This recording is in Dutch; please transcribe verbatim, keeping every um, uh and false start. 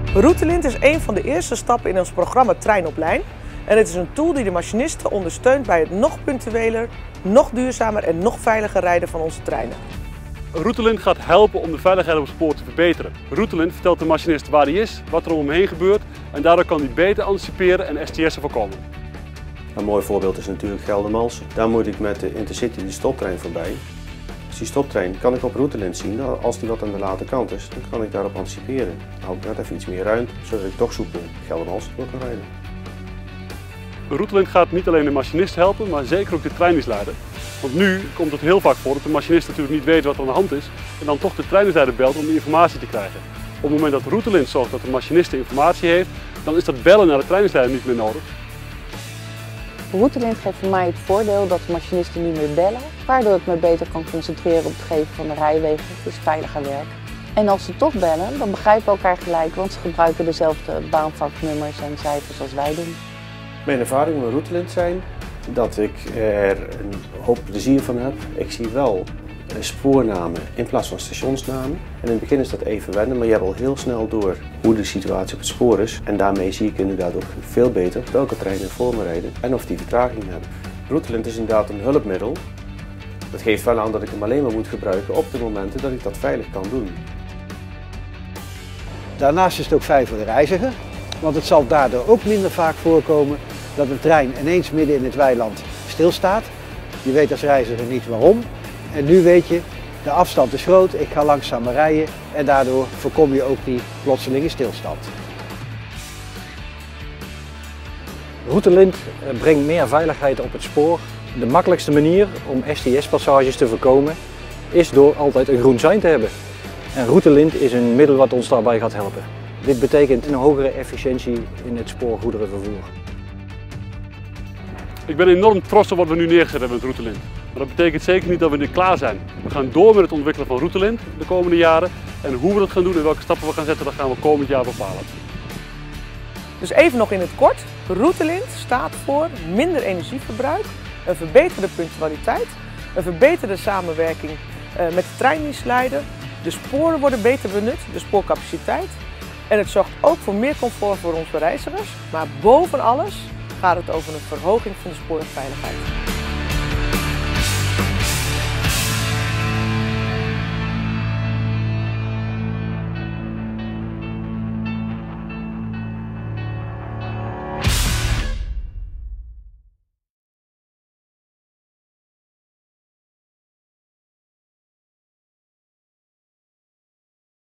Routelint is een van de eerste stappen in ons programma Trein op Lijn. En het is een tool die de machinisten ondersteunt bij het nog punctueler, nog duurzamer en nog veiliger rijden van onze treinen. Routelint gaat helpen om de veiligheid op het spoor te verbeteren. Routelint vertelt de machinist waar hij is, wat er om hem heen gebeurt en daardoor kan hij beter anticiperen en S T S'en voorkomen. Een mooi voorbeeld is natuurlijk Geldermalsen. Daar moet ik met de Intercity die stoptrein voorbij. Dus die stoptrein kan ik op Routelint zien. Als die wat aan de late kant is, dan kan ik daarop anticiperen. Dan hou ik net even iets meer ruimte, zodat ik toch soepel Geldermalsen door kan rijden. Routelint gaat niet alleen de machinist helpen, maar zeker ook de treindienstleider. Want nu komt het heel vaak voor dat de machinist natuurlijk niet weet wat er aan de hand is en dan toch de treindienstleider belt om die informatie te krijgen. Op het moment dat Routelint zorgt dat de machinist de informatie heeft, dan is dat bellen naar de treindienstleider niet meer nodig. Routelint geeft voor mij het voordeel dat de machinisten niet meer bellen, waardoor ik me beter kan concentreren op het geven van de rijwegen, dus veiliger werk. En als ze toch bellen, dan begrijpen we elkaar gelijk, want ze gebruiken dezelfde baanvaknummers en cijfers als wij doen. Mijn ervaringen met Routelint zijn dat ik er een hoop plezier van heb. Ik zie wel spoornamen in plaats van stationsnamen. En in het begin is dat even wennen, maar je hebt al heel snel door hoe de situatie op het spoor is. En daarmee zie ik inderdaad ook veel beter welke treinen voor me rijden en of die vertraging hebben. Routelint is inderdaad een hulpmiddel. Dat geeft wel aan dat ik hem alleen maar moet gebruiken op de momenten dat ik dat veilig kan doen. Daarnaast is het ook fijn voor de reiziger, want het zal daardoor ook minder vaak voorkomen dat een trein ineens midden in het weiland stilstaat. Je weet als reiziger niet waarom. En nu weet je, de afstand is groot, ik ga langzamer rijden en daardoor voorkom je ook die plotselinge stilstand. Routelint brengt meer veiligheid op het spoor. De makkelijkste manier om S T S-passages te voorkomen is door altijd een groen sein te hebben. En Routelint is een middel wat ons daarbij gaat helpen. Dit betekent een hogere efficiëntie in het spoorgoederenvervoer. Ik ben enorm trots op wat we nu neergezet hebben met Routelint. Maar dat betekent zeker niet dat we nu klaar zijn. We gaan door met het ontwikkelen van Routelint de komende jaren. En hoe we dat gaan doen en welke stappen we gaan zetten, dat gaan we komend jaar bepalen. Dus even nog in het kort. Routelint staat voor minder energieverbruik, een verbeterde punctualiteit, een verbeterde samenwerking met de treindienstleider. De sporen worden beter benut, de spoorcapaciteit. En het zorgt ook voor meer comfort voor onze reizigers. Maar boven alles gaat het over een verhoging van de spoorveiligheid.